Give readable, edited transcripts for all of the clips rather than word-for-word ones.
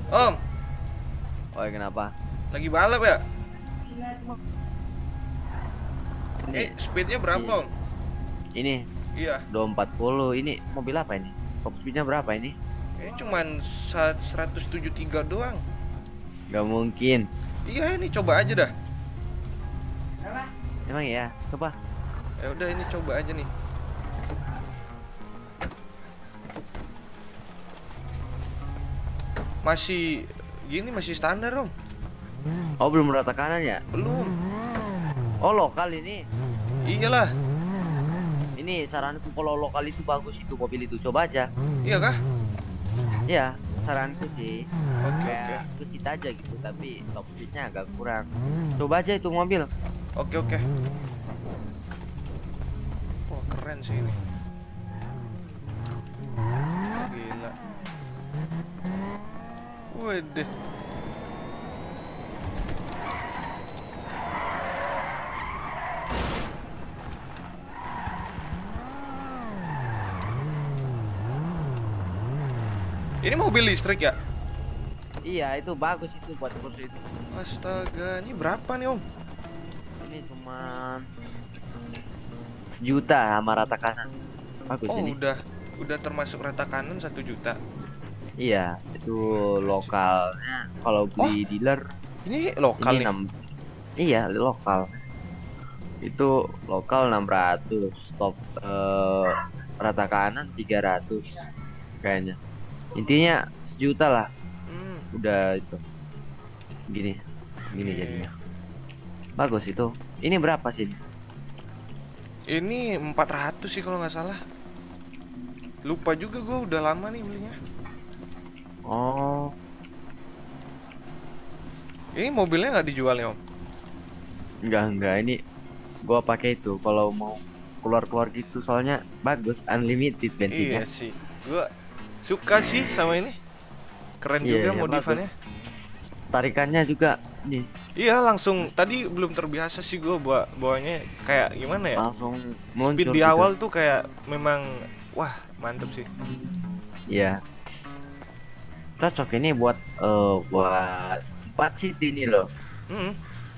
Om, Oh, kenapa? lagi balap ya? Ini, Speednya berapa, Om? ini Iya, 240. Ini mobil apa ini? Top speednya berapa ini? ini cuman 173 doang. Gak mungkin. Iya, ini coba aja dah. Emang ya? Coba. Ya udah, ini coba aja nih. Masih gini, masih standar, Om. Oh, belum rata kanan ya? Belum. Oh, lokal ini. Iyalah. Ini saranku kalau lokal itu bagus itu mobil itu. Coba aja. Iya kah? Ya, saranku sih. Oke, Kayak gesit aja gitu, tapi top speednya agak kurang. Coba aja itu mobil. oke. Wah, keren sih ini. Gila. Waduh. Ini mobil listrik ya? Iya, itu bagus itu buat kursi itu. Astaga, ini berapa nih, Om? Ini cuman 1 juta sama rata kanan. Bagus Oh, ini. udah termasuk rata kanan 1 juta. Iya, itu lokalnya. Kalau beli dealer Ini lokal ini nih. 6. Iya, lokal. Itu lokal 600, top rata kanan 300 kayaknya. Intinya 1 juta lah. Hmm, Udah itu. Gini. Gini Oke. jadinya. Bagus itu. Ini berapa sih? Ini 400 sih kalau nggak salah. Lupa juga gue, udah lama nih belinya. Oh, Ini mobilnya nggak dijual ya, Om? enggak ini gua pakai itu kalau mau keluar-keluar gitu soalnya bagus unlimited Iya bensinnya. sih. Gue suka sih sama ini. Keren Iya, juga iya, modifannya. Tarikannya juga nih Iya, langsung tadi belum terbiasa sih gue bawanya kayak gimana ya? langsung Speed meluncur di gitu. awal tuh kayak memang wah, mantep sih. Iya, cocok ini buat 4 seat ini loh. Hmm.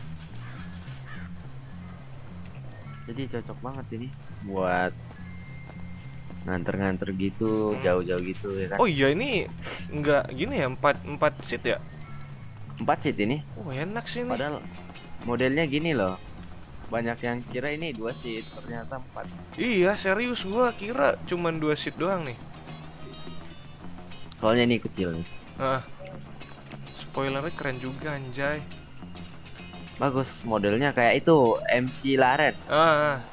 Jadi cocok banget ini buat nganter-nganter gitu, Hmm. jauh-jauh gitu ya kan. Oh iya, ini nggak gini ya, empat seat ya? 4 seat ini. Oh, enak sih ini. Padahal modelnya gini loh. Banyak yang kira ini 2 seat, ternyata 4. Iya, serius gua kira cuman 2 seat doang nih. Soalnya ini kecil nih. Ah, spoilernya keren juga anjay. Bagus modelnya kayak itu MC Laren. Ah.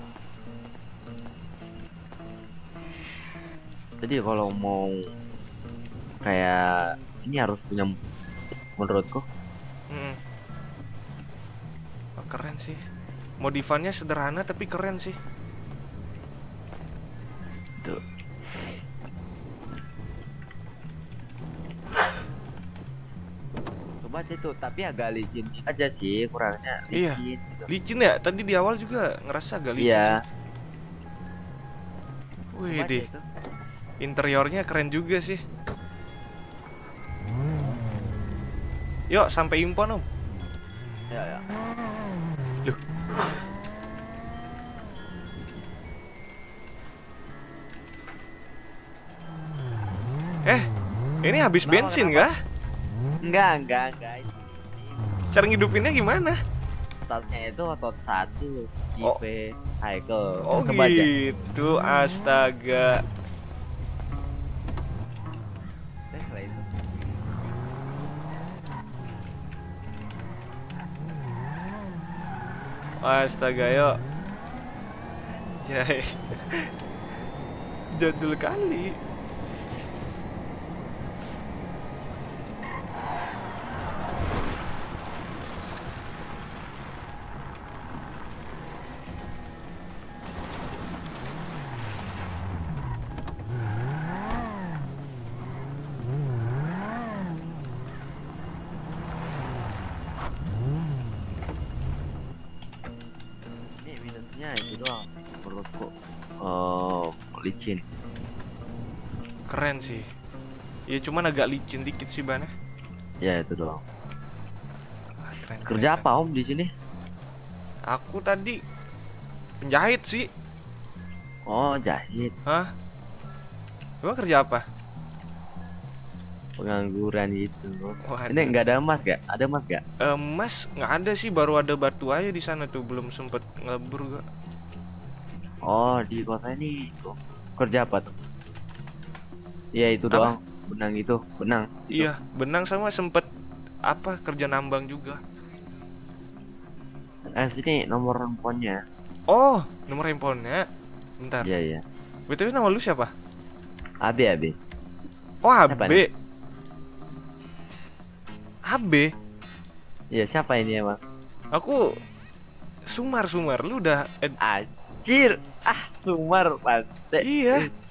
Jadi kalau mau kayak ini harus punya menurutku. Hmm. Oh, keren sih. Modifannya sederhana tapi keren sih. Tuh. Coba sih tuh, tapi agak licin aja sih kurangnya Iya. licin gitu. Licin ya? Tadi di awal juga ngerasa agak licin Iya. sih. Coba Wih aja deh, itu. interiornya keren juga sih. Yuk, sampai impon, Om. Ya, ya. Loh. Ini habis Kenapa, bensin kenapa? kah? Enggak. Cara ngidupinnya gimana? Startnya itu otot 1 Oh. IP cycle. Oh Coba aja. gitu, astaga. Lah itu. Astaga, yuk. Jai. Jadul kali. Ini minusnya itu doang menurutku. Licin. Keren sih. Ya cuman agak licin dikit sih bannya. Ya itu doang. Ah, keren, Kerja keren, apa Om di sini? aku tadi penjahit sih. Oh, jahit. Hah? Emang kerja apa? Pengangguran gitu. Ini Waduh. nggak ada emas gak? Ada emas gak? Emas nggak ada sih, baru ada batu aja di sana tuh, belum sempet ngelebur gak. Oh, di kota ini tuh. Kerja apa tuh? Iya itu Apa? doang. Benang itu, benang itu. Iya, benang sama sempet apa kerja nambang juga. Sini nomor handphonenya. Oh, nomor handphonenya. Bentar. Iya iya. BTW nama lu siapa? Abi Abi. Oh, Siapa nih? AB. AB. Iya siapa ini emang? Aku Sumar, Sumar. Lu udah Anjir. Ah, Sumar, Pante. iya.